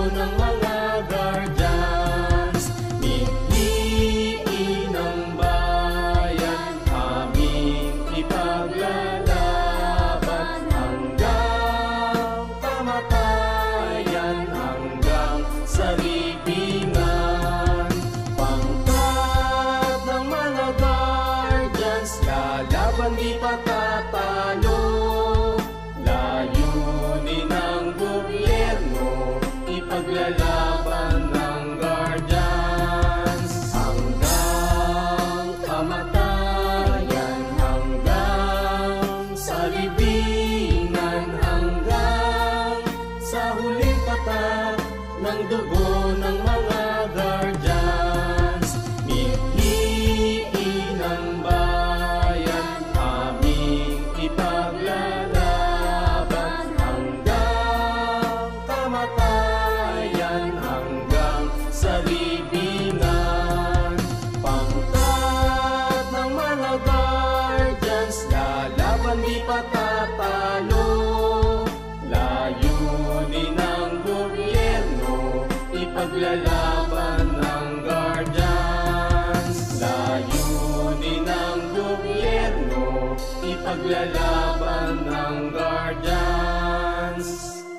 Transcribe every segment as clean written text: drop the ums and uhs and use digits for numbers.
ng mga guardians. Piliin ng bayan, aming ipaglalaban hanggang kamatayan, hanggang sa libingan. Pangkat ng mga guardians, lalaban di patatalo. Layunin ng gobyerno, ipaglalaban ng guardians hanggang kamatayan, hanggang sa libingan, hanggang sa huling patak ng dugo ng mga guardians. Piliin ng bayan, aming ipaglalaban hanggang kamatayan, hanggang sa libingan. Pangkat ng mga guardians, lalaban di patatalo. Layunin ng gobyerno, ipaglalaban ng guardians. Layunin ng gobyerno, ipaglalaban ng guardians.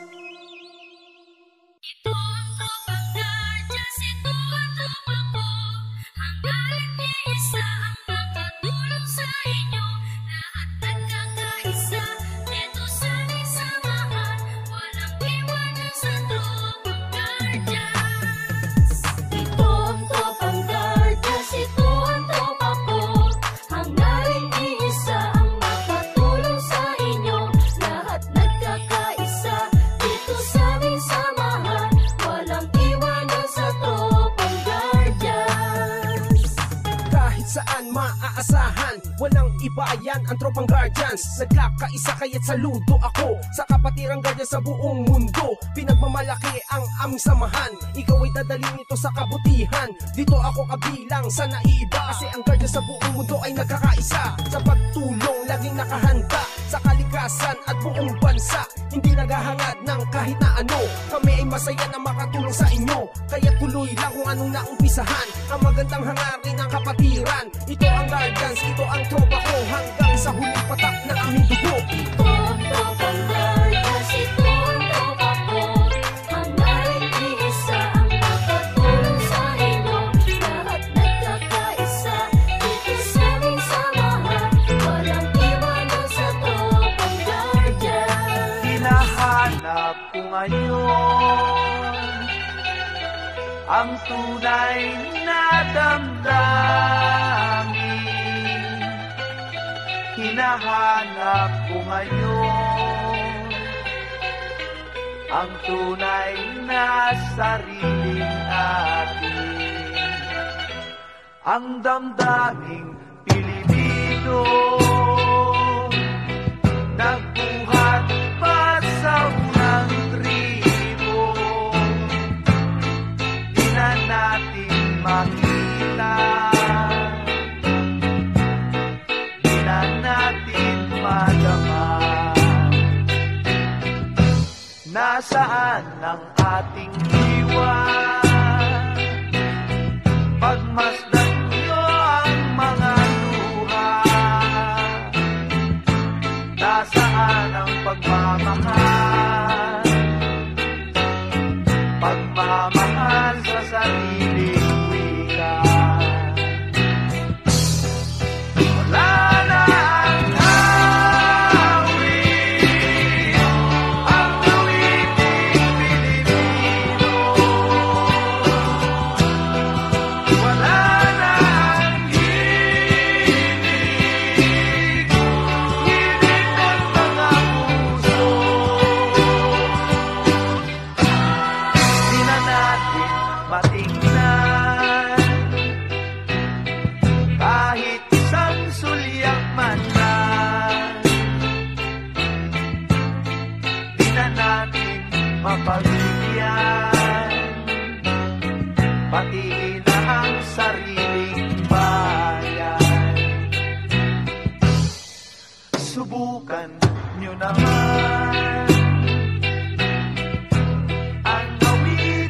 Ito ang tropang guardians, ito ang tropang ko. Hangga't iisa ang makatulong sa inyo. Lahat nagkakaisa, dito sa ating samahan. Walang iwanan sa tropang guardians. Ito ang tropang guardians, ito ang tropa ko. Hangga't iisa ang makatulong sa inyo. Lahat nagkakaisa, dito sa ating samahan. Walang iwanan sa tropang guardians. Kahit saan maaasahan, walang iba yan ang tropang guardians. Nagkakaisa kaya't saludo ako sa kapatirang guardians sa buong mundo. Pinagmamalaki ang aming samahan, ikaw ay dadalhin nito sa kabutihan. Dito ako kabilang sa naiiba, kasi ang guardians sa buong mundo ay nagkakaisa. Sa pagtulong, laging nakahanda sa kalikasan at buong bansa. Hindi naghahangad ng kahit na ano, kami ay masaya na makatulong sa inyo. Kaya tuloy lang kung anong naumpisahan, ang magandang hangarin ng kapatiran. Ito ang guardians, ito ang tropa ko, hanggang sa huling patak ng aming dugo. Ito ang tropang guardians, ito ang tropa ko. Hangga't iisa ang makatulong sa inyo. Lahat nagkakaisa, dito sa aming samahan. Walang iwanan sa tropang guardians. Hinahanap ko ngayon ang tunay na damdamin. Hinahanap ko ngayon ang tunay na sariling atin. Ang damdaming Pilipino, nagbuhat pa sa unang tribo. Di na natin makita, di na natin madama. Nasaan ang ating diwa? Pagmasdan niyo ang mga luha. Nasaan ang pagmamahal? Pagmamahal sa sariling wika. Wala na ang awit, ang awiting Pilipino. Wala na ang hilig, hilig ng mga puso. Di na natin matingnan kahit isang sulyak man lang. Di na natin mapagbibiyan pati na ang sariling bayan. Subukan nyo naman ang gawin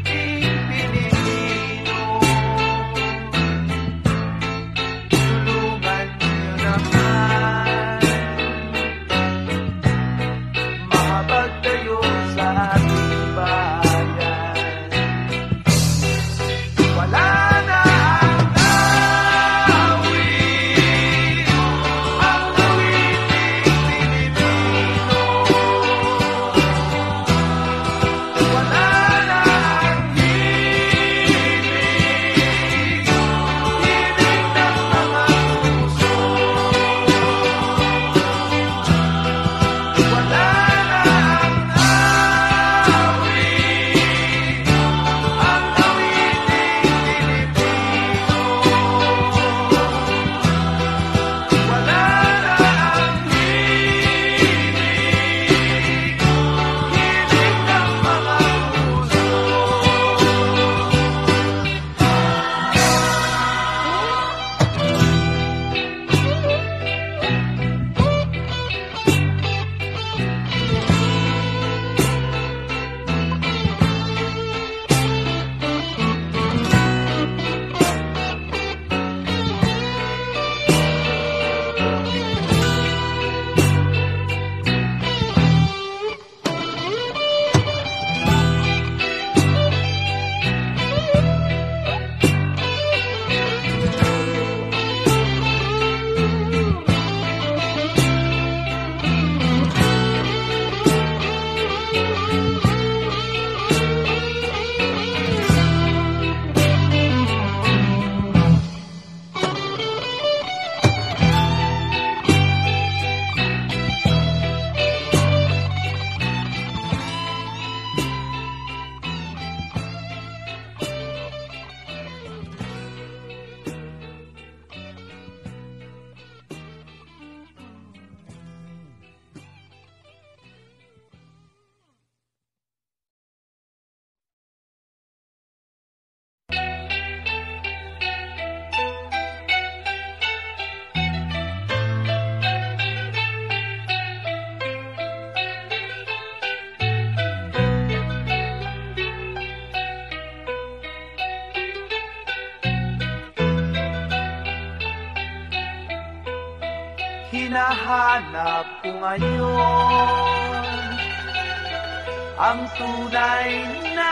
hinahanap ko ngayon ang tunay na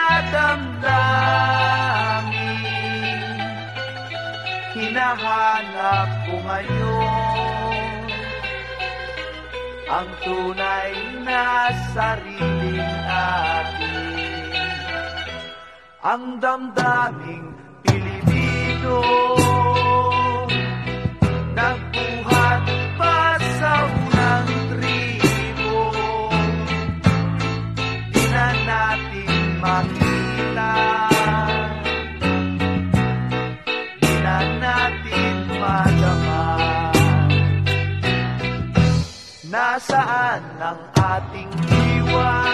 damdamin. Hinahanap ko ngayon ang tunay na sariling akin, ang damdaming Pilipino, nagbuhat pa sa unang tribo. Di na natin makita, di na natin madama. Nasaan ang ating diwa?